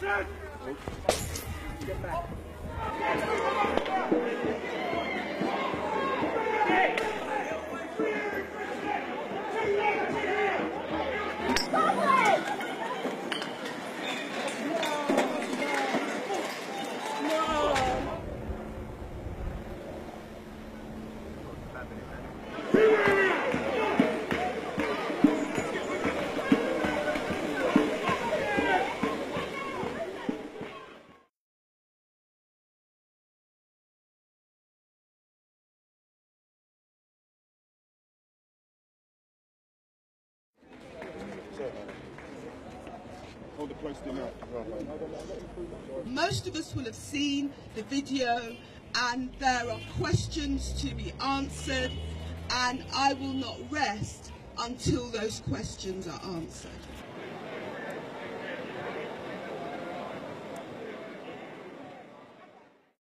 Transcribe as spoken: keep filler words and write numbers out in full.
Get back. Hold it close to your mouth. Most of us will have seen the video, and there are questions to be answered, and I will not rest until those questions are answered.